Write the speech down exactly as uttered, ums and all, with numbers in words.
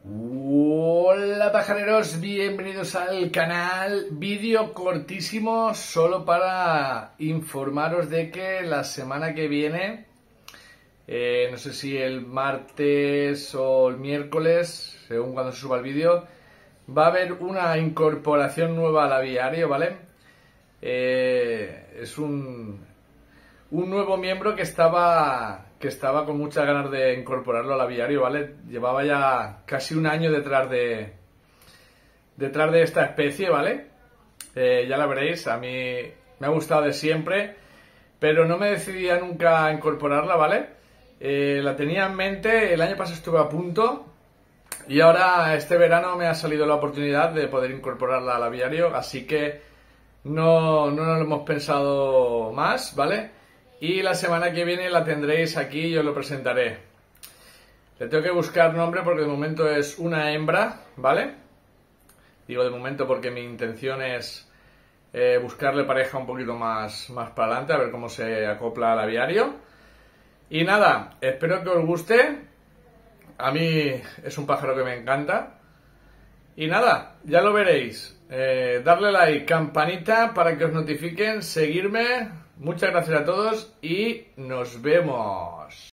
Hola pajareros, bienvenidos al canal. Vídeo cortísimo solo para informaros de que la semana que viene, eh, no sé si el martes o el miércoles, según cuando se suba el vídeo, va a haber una incorporación nueva al aviario, ¿vale? Eh, es un, un nuevo miembro que estaba... que estaba con muchas ganas de incorporarlo al aviario, ¿vale? Llevaba ya casi un año detrás de detrás de esta especie, ¿vale? Eh, ya la veréis, a mí me ha gustado de siempre, pero no me decidía nunca a incorporarla, ¿vale? Eh, la tenía en mente, el año pasado estuve a punto y ahora este verano me ha salido la oportunidad de poder incorporarla al aviario, así que no, no nos lo hemos pensado más, ¿vale? Y la semana que viene la tendréis aquí y os lo presentaré. Le tengo que buscar nombre porque de momento es una hembra, ¿vale? Digo de momento porque mi intención es eh, buscarle pareja un poquito más, más para adelante, a ver cómo se acopla al aviario. Y nada, espero que os guste. A mí es un pájaro que me encanta. Y nada, ya lo veréis. Eh, darle like, campanita para que os notifiquen, seguirme. Muchas gracias a todos y nos vemos.